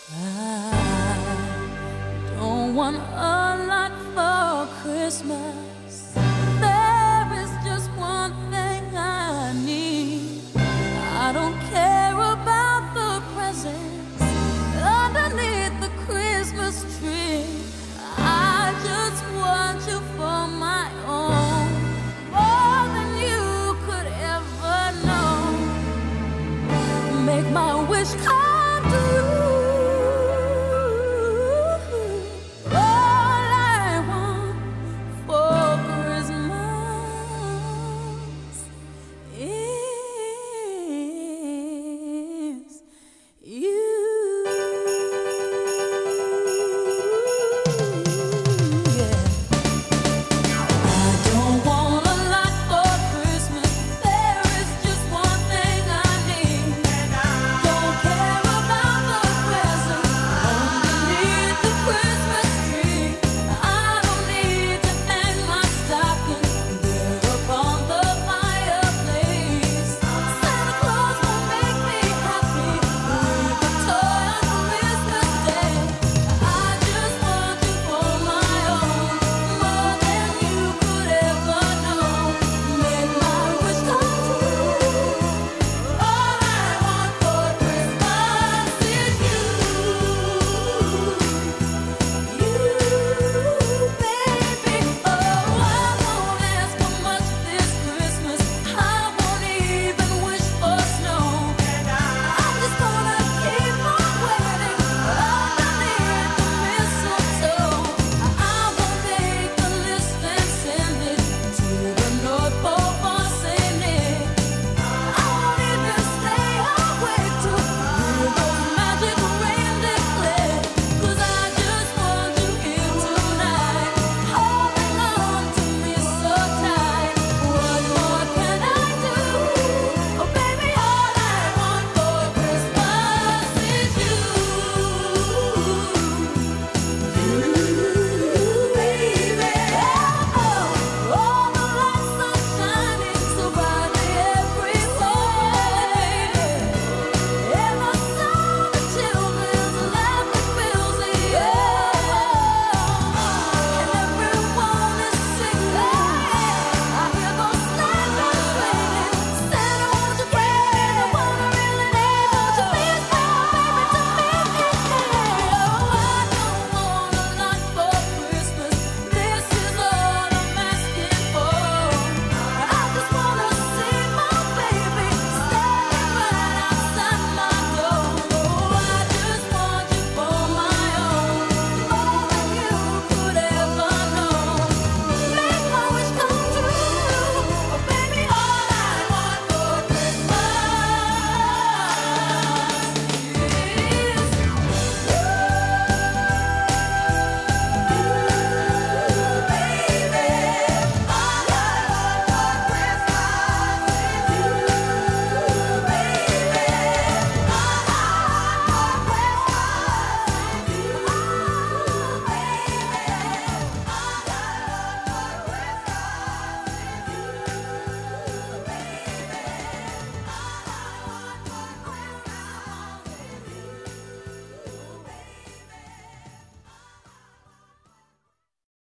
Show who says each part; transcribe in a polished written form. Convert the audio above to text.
Speaker 1: I don't want a lot for Christmas. There is just one thing I need. I don't care about the presents underneath the Christmas tree. I just want you for my own, more than you could ever know. Make my wish come